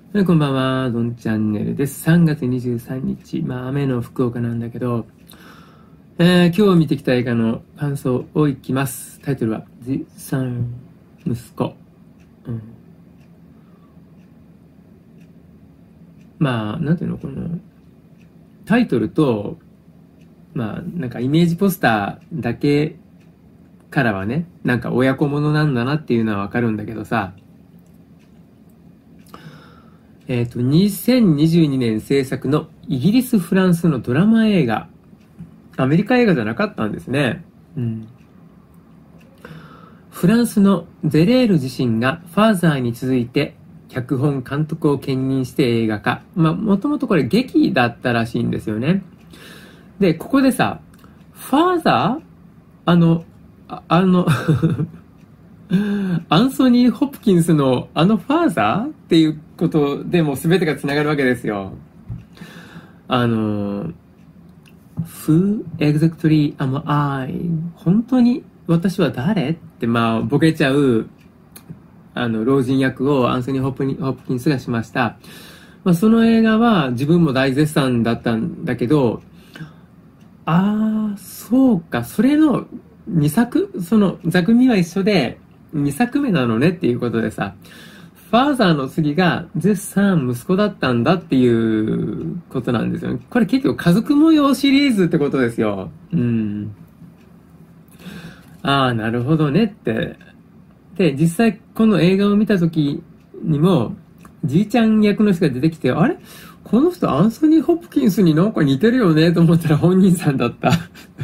はい、こんばんは、どんチャンネルです。3月23日、雨の福岡なんだけど、今日見てきた映画の感想をいきます。タイトルは、The Son 息子。なんていうの、この、タイトルと、なんかイメージポスターだけからはね、なんか親子ものなんだなっていうのはわかるんだけどさ、2022年制作のイギリス・フランスのドラマ映画。アメリカ映画じゃなかったんですね。フランスのゼレール自身がファーザーに続いて脚本監督を兼任して映画化。もともとこれ劇だったらしいんですよね。で、ここでさ、ファーザーアンソニー・ホプキンスのファーザーっていうことでもう全てが繋がるわけですよ。Who exactly am I? 本当に私は誰ってボケちゃう老人役をアンソニー・ホプキンスがしました。その映画は自分も大絶賛だったんだけど、そうか、それの2作、その座組は一緒で2作目なのねっていうことでさ、ファーザーの次が絶賛息子だったんだっていうことなんですよね。これ結構家族模様シリーズってことですよ。なるほどねって。で、実際この映画を見た時にも、じいちゃん役の人が出てきて、あれこの人アンソニー・ホプキンスになんか似てるよねと思ったら本人さんだった。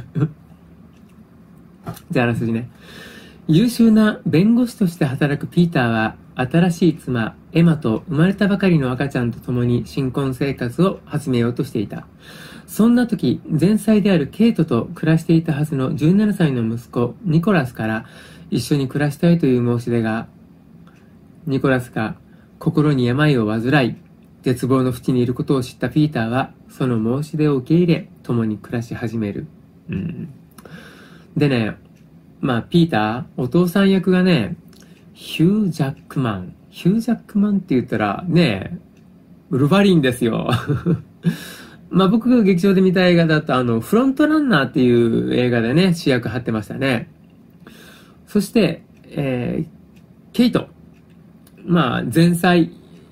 じゃああらすじね。優秀な弁護士として働くピーターは、新しい妻、エマと生まれたばかりの赤ちゃんと共に新婚生活を始めようとしていた。そんな時、前妻であるケイトと暮らしていたはずの17歳の息子、ニコラスから一緒に暮らしたいという申し出が、ニコラスが心に病を患い、絶望の淵にいることを知ったピーターは、その申し出を受け入れ、共に暮らし始める。でね、ピーター、お父さん役がね、ヒュー・ジャックマン。ヒュー・ジャックマンって言ったら、ね、ウルヴァリンですよ。僕が劇場で見た映画だと、フロントランナーっていう映画でね、主役張ってましたね。そして、ケイト。前妻、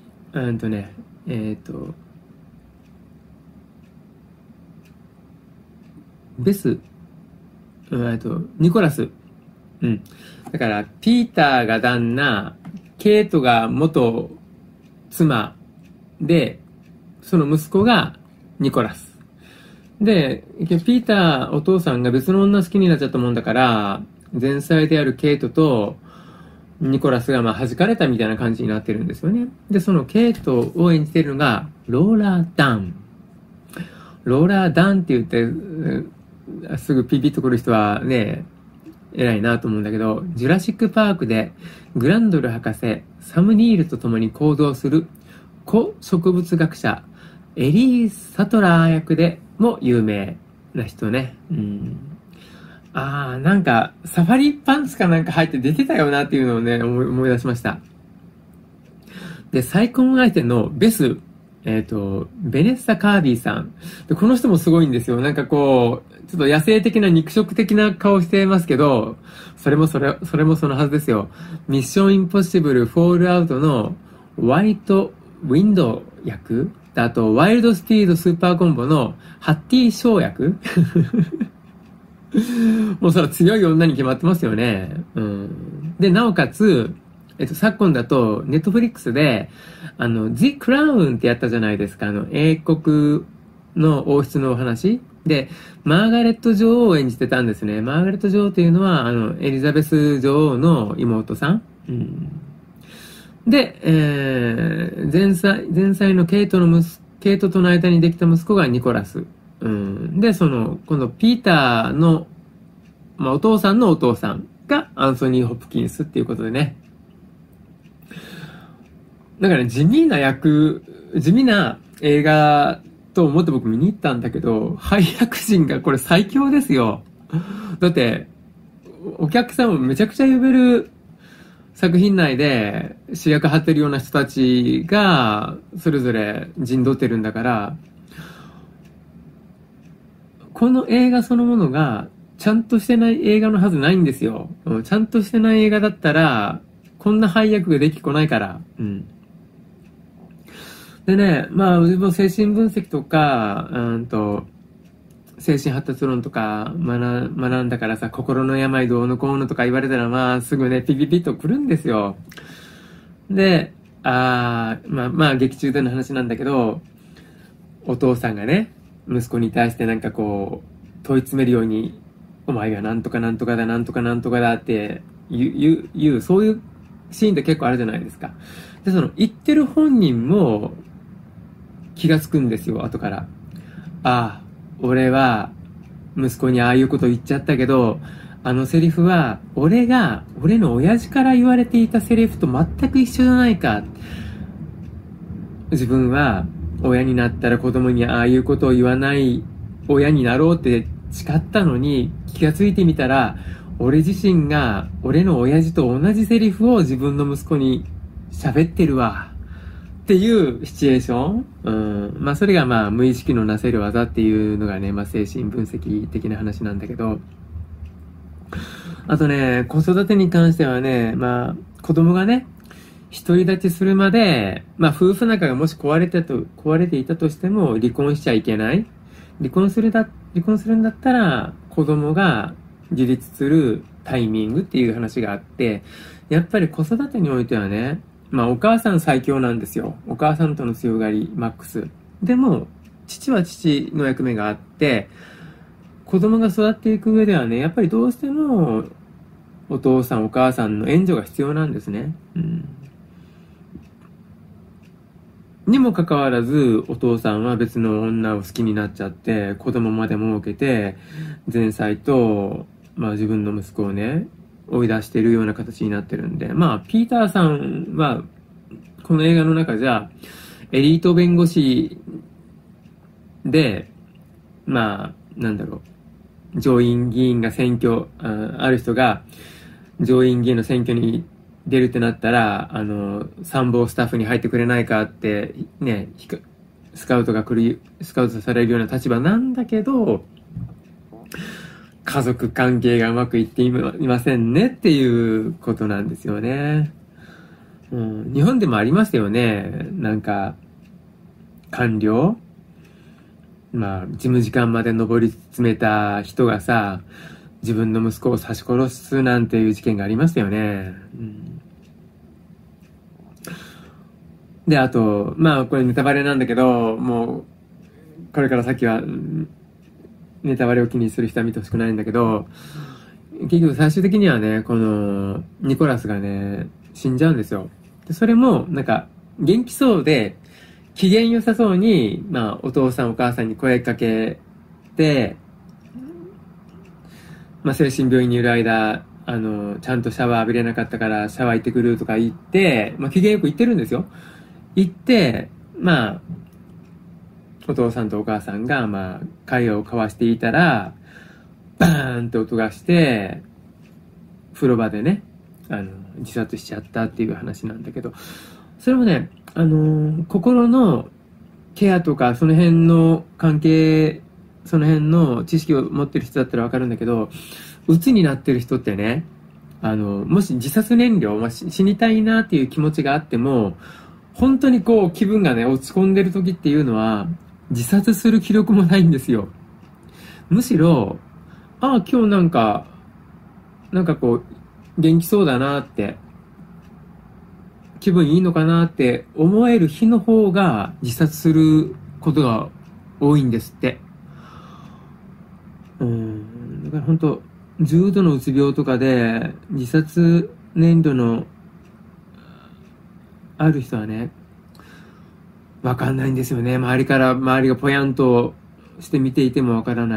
ベス、ニコラス。だから、ピーターが旦那、ケイトが元妻で、その息子がニコラス。で、ピーターお父さんが別の女好きになっちゃったもんだから、前妻であるケイトとニコラスが弾かれたみたいな感じになってるんですよね。で、そのケイトを演じているのが、ローラー・ダン。ローラー・ダンって言って、すぐピピッと来る人はね、偉いなと思うんだけど、ジュラシックパークでグランドル博士、サム・ニールと共に行動する古植物学者、エリー・サトラー役でも有名な人ね。なんか、サファリパンツかなんか入って出てたよなっていうのをね、思い出しました。で、再婚相手のベス、ベネッサ・カービーさん。で、この人もすごいんですよ。なんかこう、ちょっと野生的な肉食的な顔してますけど、それもそのはずですよ。ミッションインポッシブル・フォールアウトのワイト・ウィンド役、あと、ワイルド・スピード・スーパーコンボのハッティ・ショー役もうそれは強い女に決まってますよね。で、なおかつ、昨今だと、ネットフリックスで、The Crown ってやったじゃないですか。英国の王室のお話で、マーガレット女王を演じてたんですね。マーガレット女王というのは、エリザベス女王の妹さん。で、前妻のケイトとの間にできた息子がニコラス。で、今度ピーターの、お父さんのお父さんがアンソニー・ホプキンスっていうことでね。だから地味な映画と思って僕見に行ったんだけど、配役陣がこれ最強ですよ。だって、お客さんもめちゃくちゃ呼べる作品内で主役張ってるような人たちがそれぞれ陣取ってるんだから、この映画そのものがちゃんとしてない映画のはずないんですよ。ちゃんとしてない映画だったらこんな配役ができっこないから。でね、まあ自分精神分析とか精神発達論とか学んだからさ、心の病どうのこうのとか言われたら、まあすぐねピピピッとくるんですよ。で、まあ劇中での話なんだけど、お父さんがね息子に対してなんかこう問い詰めるように、お前がなんとかなんとかだなんとかなんとかだって言うそういうシーンって結構あるじゃないですか。でその言ってる本人も気がつくんですよ、後から。俺は息子にああいうこと言っちゃったけど、あのセリフは俺の親父から言われていたセリフと全く一緒じゃないか。自分は親になったら子供にああいうことを言わない親になろうって誓ったのに、気がついてみたら俺自身が俺の親父と同じセリフを自分の息子に喋ってるわっていうシチュエーション。まあそれがまあ無意識のなせる技っていうのがね、まあ精神分析的な話なんだけど、あとね、子育てに関してはね、まあ子供がね独り立ちするまで、まあ夫婦仲がもし壊れていたとしても離婚しちゃいけない。離婚するんだったら子供が自立するタイミングっていう話があって、やっぱり子育てにおいてはね、まあお母さん最強なんですよ。お母さんとの強がりマックス。でも父は父の役目があって、子供が育っていく上ではね、やっぱりどうしてもお父さんお母さんの援助が必要なんですね。にもかかわらずお父さんは別の女を好きになっちゃって子供まで設けて前妻と、まあ、自分の息子をね追い出しているような形になってるんで、まあピーターさんはこの映画の中じゃエリート弁護士で、まあなんだろう、上院議員が選挙 ある人が上院議員の選挙に出るってなったら、参謀スタッフに入ってくれないかってね、スカウトされるような立場なんだけど、家族関係がうまくいっていませんねっていうことなんですよね。日本でもありましたよね。なんか官僚、まあ事務次官まで上り詰めた人がさ、自分の息子を刺し殺すなんていう事件がありましたよね。で、あと、まあこれネタバレなんだけど、もうこれから先はネタバレを気にする人は見てほしくないんだけど、結局最終的にはね、このニコラスがね死んじゃうんですよ。でそれもなんか元気そうで機嫌良さそうに、まあお父さんお母さんに声かけて、まあ精神病院にいる間ちゃんとシャワー浴びれなかったからシャワー行ってくるとか言って、まあ機嫌よく言ってるんですよ。行って、まあお父さんとお母さんがまあ会話を交わしていたらバーンって音がして風呂場でね自殺しちゃったっていう話なんだけど、それもね心のケアとかその辺の関係、その辺の知識を持ってる人だったら分かるんだけど、鬱になってる人ってね、もし自殺燃料、死にたいなっていう気持ちがあっても、本当にこう気分がね落ち込んでる時っていうのは自殺する気力もないんですよ。むしろ今日なんかこう元気そうだなって、気分いいのかなって思える日の方が自殺することが多いんですって。だから本当重度のうつ病とかで自殺念頭のある人はね、わかんないんですよね。周りがぽやんとして見ていてもわからない。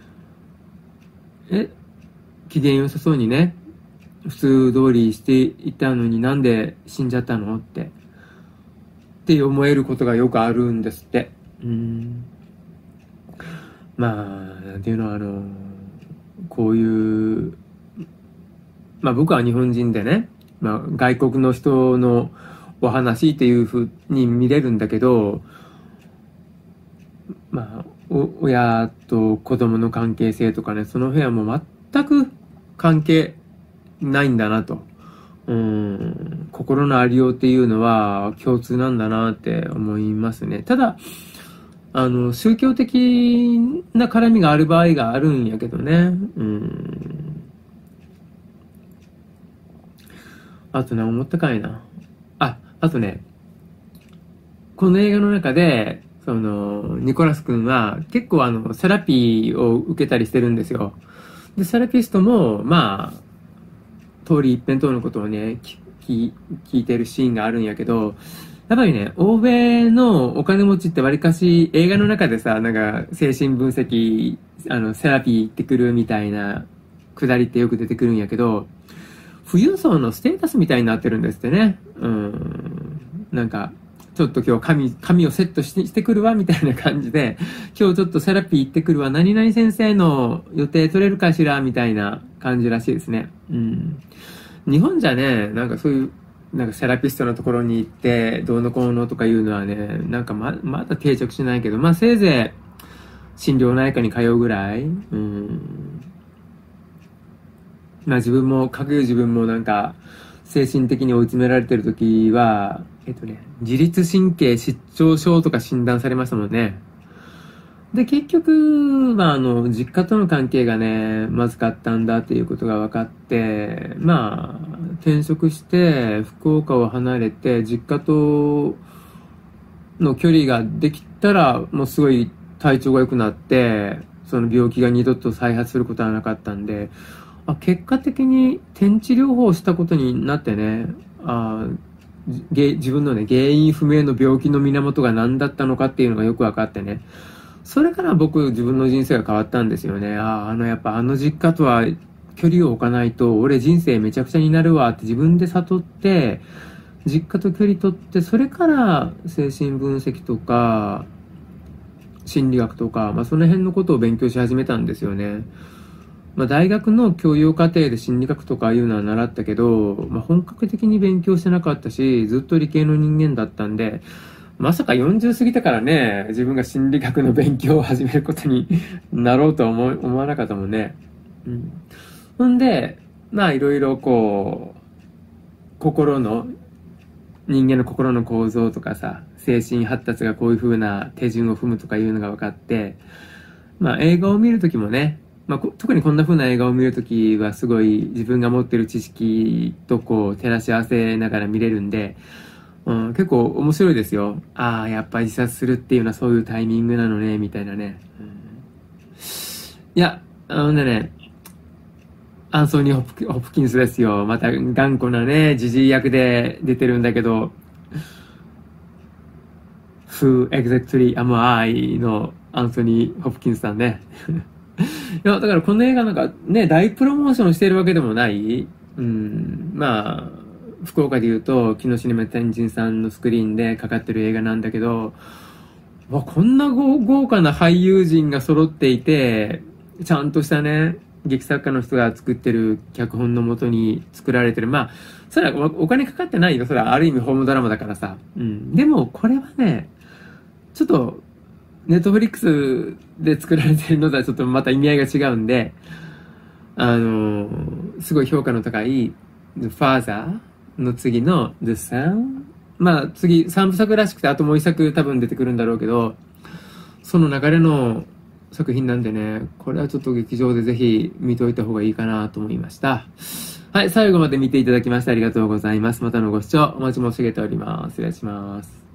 機嫌良さそうにね普通通りしていたのになんで死んじゃったのって思えることがよくあるんですって。まあなんていうの、こういう、まあ僕は日本人でねまあ、外国の人のお話っていう風に見れるんだけど、まあ、親と子供の関係性とかね、その辺はもう全く関係ないんだなと。心のありようっていうのは共通なんだなって思いますね。ただ、宗教的な絡みがある場合があるんやけどね。あとね、思ったかいな。あとね、この映画の中で、ニコラス君は結構セラピーを受けたりしてるんですよ。で、セラピストも、まあ、通り一辺倒のことをね、聞いてるシーンがあるんやけど、やっぱりね、欧米のお金持ちってわりかし映画の中でさ、なんか精神分析、セラピー行ってくるみたいなくだりってよく出てくるんやけど、富裕層のステータスみたいになってるんですってね。なんか、ちょっと今日髪をセットしてくるわみたいな感じで、今日ちょっとセラピー行ってくるわ、何々先生の予定取れるかしらみたいな感じらしいですね。日本じゃね、なんかそういう、なんかセラピストのところに行って、どうのこうのとかいうのはね、なんかまだ定着しないけど、まあせいぜい心療内科に通うぐらい。まあ自分もなんか、精神的に追い詰められてる時は、自律神経失調症とか診断されましたもんね。で、結局、まあ実家との関係がね、まずかったんだっていうことが分かって、まあ、転職して、福岡を離れて、実家との距離ができたら、もうすごい体調が良くなって、その病気が二度と再発することはなかったんで、結果的に転地療法をしたことになってね、自分のね、原因不明の病気の源が何だったのかっていうのがよく分かってね、それから自分の人生が変わったんですよね。やっぱ実家とは距離を置かないと、俺人生めちゃくちゃになるわって自分で悟って、実家と距離取って、それから精神分析とか、心理学とか、その辺のことを勉強し始めたんですよね。大学の教養課程で心理学とかいうのは習ったけど、本格的に勉強してなかったし、ずっと理系の人間だったんで、まさか40過ぎてからね、自分が心理学の勉強を始めることになろうとは思わなかったもんね。ほんで、いろいろ人間の心の構造とかさ、精神発達がこういう風な手順を踏むとかいうのが分かって、映画を見るときもね、特にこんな風な映画を見るときはすごい自分が持ってる知識と照らし合わせながら見れるんで、結構面白いですよ。やっぱり自殺するっていうのはそういうタイミングなのね、みたいなね。いや、アンソニー・ホプキンスですよ。また頑固なね、ジジイ役で出てるんだけど、Who exactly am I のアンソニー・ホプキンスさんね。いや、だからこの映画なんかね、大プロモーションしてるわけでもない。福岡で言うと、木のシネマ天神さんのスクリーンでかかってる映画なんだけど、こんな豪華な俳優陣が揃っていて、ちゃんとしたね、劇作家の人が作ってる脚本のもとに作られてる。それはお金かかってないよ。それはある意味ホームドラマだからさ。でも、これはね、ちょっと、ネットフリックスで作られてるのとはちょっとまた意味合いが違うんで、すごい評価の高い The Father の次の The Son、次3部作らしくて、あともう1作多分出てくるんだろうけど、その流れの作品なんでね、これはちょっと劇場でぜひ見といた方がいいかなと思いました。はい、最後まで見ていただきましてありがとうございます。またのご視聴お待ち申し上げております。失礼します。